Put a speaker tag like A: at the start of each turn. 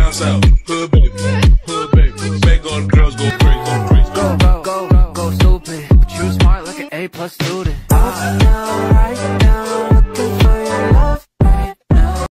A: down south. Hood baby, hood baby. Make all the girls go crazy, go crazy.
B: Go stupid, but you smart like an A+ student.